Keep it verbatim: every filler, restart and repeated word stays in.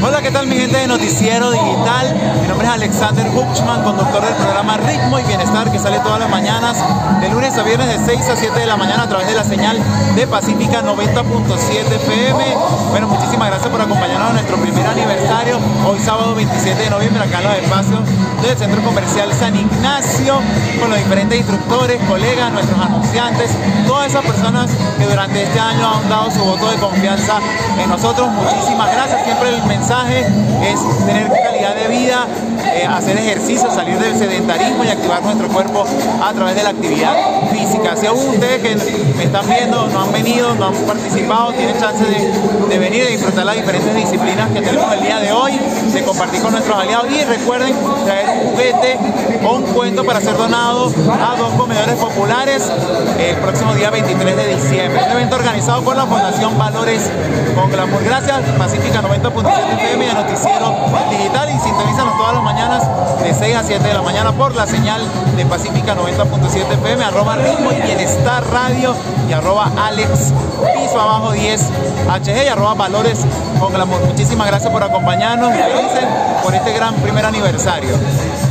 Hola, ¿qué tal mi gente de Noticiero Digital? Mi nombre es Alexander Huchman, conductor del programa Ritmo y Bienestar, que sale todas las mañanas, de lunes a viernes de seis a siete de la mañana a través de la señal de Pacífica noventa punto siete F M. Bueno, muchísimas gracias por acompañarnos a nuestro primer aniversario, hoy sábado veintisiete de noviembre, acá en los espacios del Centro Comercial San Ignacio, con los diferentes instructores, colegas, nuestros anunciantes, todas esas personas que durante este año han dado su voto de confianza en nosotros. Muchísimas gracias. Siempre el mensaje es tener calidad de vida, eh, hacer ejercicio, salir del sedentarismo y activar nuestro cuerpo a través de la actividad física. Si aún ustedes que me están viendo no han venido, no han participado, tienen chance de, de venir y disfrutar las diferentes disciplinas que tenemos el día de hoy, de compartir con nuestros aliados, y recuerden traer un juguete o un cuento para ser donado a dos comedores populares el próximo día veintitrés de diciembre. Un evento organizado por la Fundación Valores con Glamour. Gracias, Pacífica noventa punto siete F M y a Noticiero Digital, y sintonízanos todas las mañanas de seis a siete de la mañana por la señal de Pacífica noventa punto siete F M, arroba Ritmo y Bienestar Radio y arroba Alex piso abajo diez H G y arroba Valores con Glamour. Muchísimas gracias por acompañarnos y felices por este gran primer aniversario.